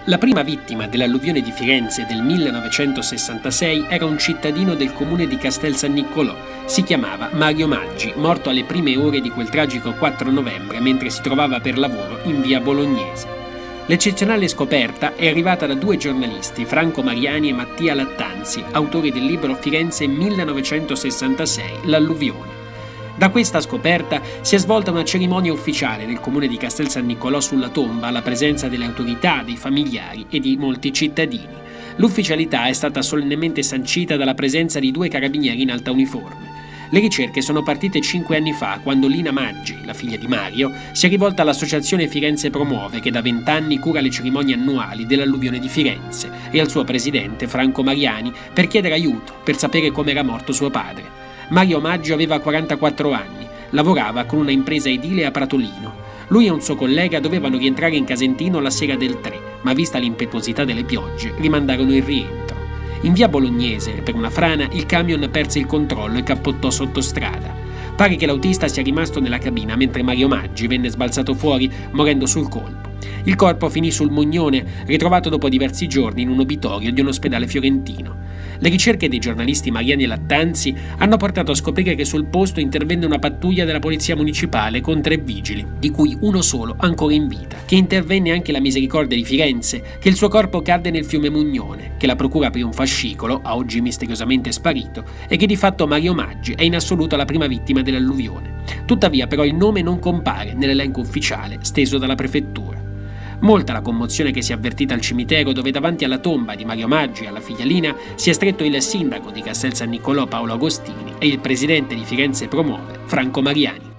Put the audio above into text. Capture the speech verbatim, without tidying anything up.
La prima vittima dell'alluvione di Firenze del millenovecentosessantasei era un cittadino del comune di Castel San Niccolò. Si chiamava Mario Maggi, morto alle prime ore di quel tragico quattro novembre mentre si trovava per lavoro in via Bolognese. L'eccezionale scoperta è arrivata da due giornalisti, Franco Mariani e Mattia Lattanzi, autori del libro Firenze millenovecentosessantasei, l'alluvione. Da questa scoperta si è svolta una cerimonia ufficiale nel comune di Castel San Niccolò sulla tomba alla presenza delle autorità, dei familiari e di molti cittadini. L'ufficialità è stata solennemente sancita dalla presenza di due carabinieri in alta uniforme. Le ricerche sono partite cinque anni fa, quando Lina Maggi, la figlia di Mario, si è rivolta all'associazione Firenze Promuove, che da vent'anni cura le cerimonie annuali dell'alluvione di Firenze, e al suo presidente, Franco Mariani, per chiedere aiuto, per sapere come era morto suo padre. Mario Maggio aveva quarantaquattro anni, lavorava con una impresa edile a Pratolino. Lui e un suo collega dovevano rientrare in Casentino la sera del tre, ma vista l'impetuosità delle piogge, rimandarono il rientro. In via Bolognese, per una frana, il camion perse il controllo e cappottò sottostrada. Pare che l'autista sia rimasto nella cabina mentre Mario Maggi venne sbalzato fuori, morendo sul colpo. Il corpo finì sul Mugnone, ritrovato dopo diversi giorni in un obitorio di un ospedale fiorentino. Le ricerche dei giornalisti Mariani e Lattanzi hanno portato a scoprire che sul posto intervenne una pattuglia della polizia municipale con tre vigili, di cui uno solo ancora in vita, che intervenne anche la Misericordia di Firenze, che il suo corpo cadde nel fiume Mugnone, che la procura aprì un fascicolo, a oggi misteriosamente sparito, e che di fatto Mario Maggi è in assoluto la prima vittima dell'alluvione. Tuttavia però il nome non compare nell'elenco ufficiale steso dalla prefettura. Molta la commozione che si è avvertita al cimitero, dove davanti alla tomba di Mario Maggi e alla figlia Lina si è stretto il sindaco di Castel San Niccolò Paolo Agostini e il presidente di Firenze Promuove Franco Mariani.